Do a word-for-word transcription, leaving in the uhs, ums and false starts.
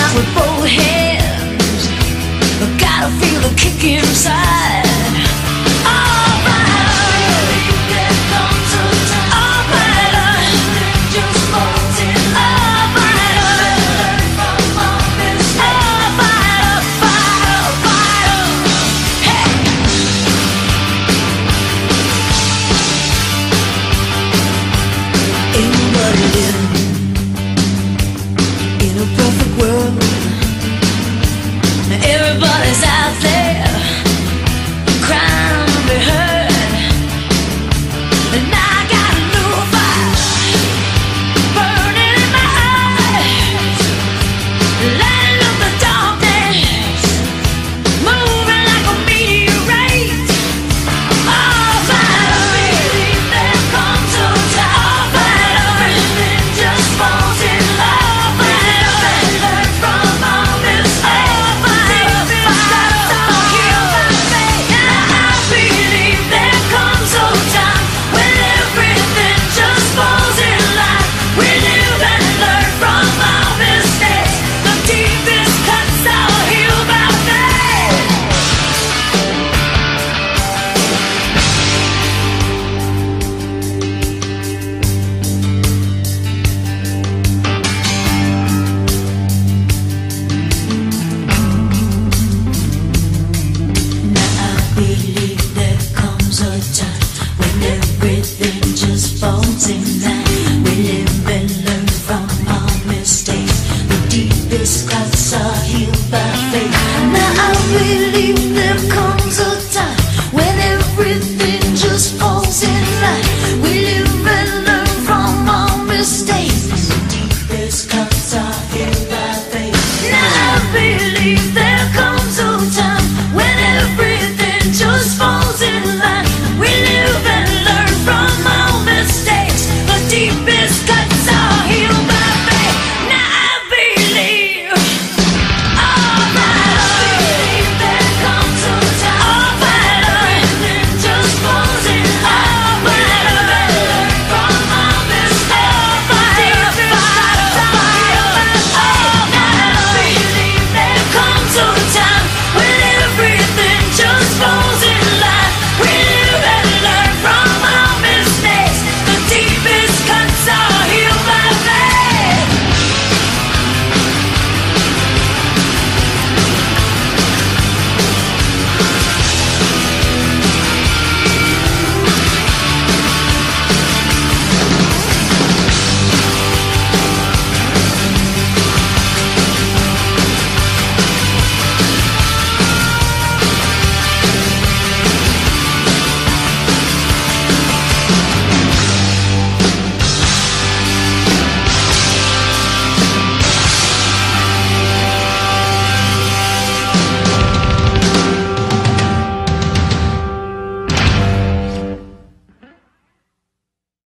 with both hands. Gotta feel the kick inside. Everybody's out there crying to be heard, and I got a new fire burning in my eyes, lighting up the darkness, moving like a meteorite. Oh, finally there comes a time, everything just falls in love, and learn from all this. This